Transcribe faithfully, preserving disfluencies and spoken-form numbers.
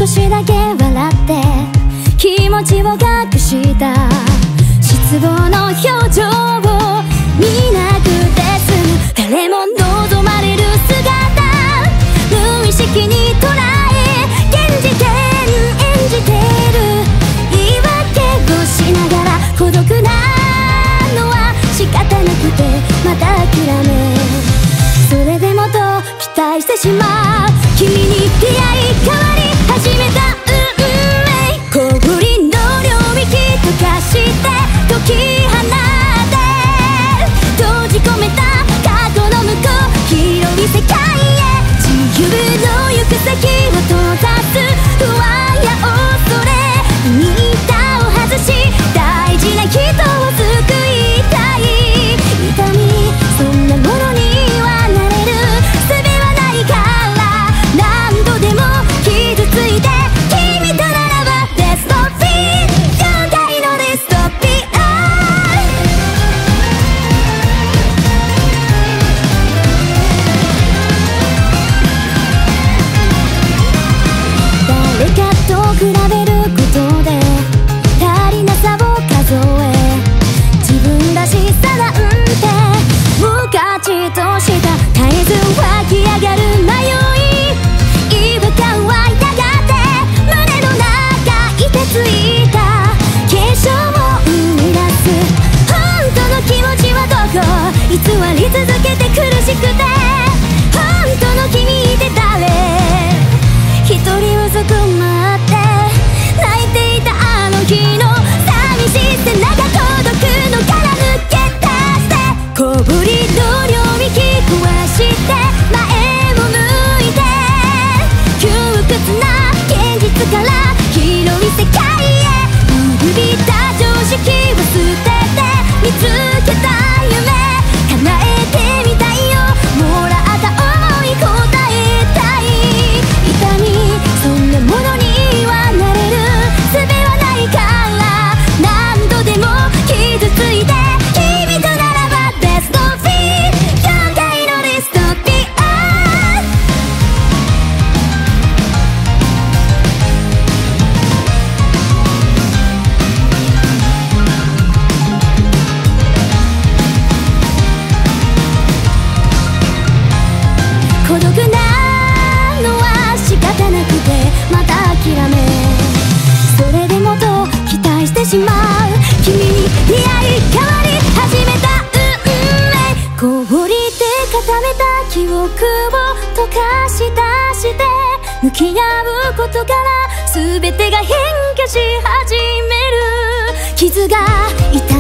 少しだけ笑って気持ちを隠した失望の表情を見なくて済む。誰も望まれる姿無意識に捉え現時点演じてる。言い訳をしながら孤独なのは仕方なくてまた諦め、それでもと期待してしまう。君に出会い変わり始めた運命、氷の領域溶かして解き放って閉じ込めた過去の向こう広い世界へ自由の行く先を閉ざす不安や恐れに板を外し大事な人を救いたい。痛みそんなものにはなれる術はないから何度でも傷ついて君とならばデストピー今回のデストピー誰かと比べることで足りなさを数え自分らしさなんて無価値とした絶えず湧き上がる迷い違和感はやがて胸の中凍てついた結晶を生み出す。本当の気持ちはどこ偽り続けて苦しくて本当の君って誰一人うずくまって泣いていたあの日の寂しい背中孤独のから抜け出して小ぶりの領域壊して前を向いて窮屈な現実から広い世界へ古びた常識を捨てて見つけた夢叶えてみたいよもらった想い答えたい。痛みそんなものにはなれる術はないから何度でも傷ついて君とならばデストピー今回のデストピー孤独なのは仕方なくてまた諦め、それでもと期待してしまう。君に出会い変わり始めた運命、氷で固めた記憶を溶かし出して向き合うことから全てが変化し始める。傷が痛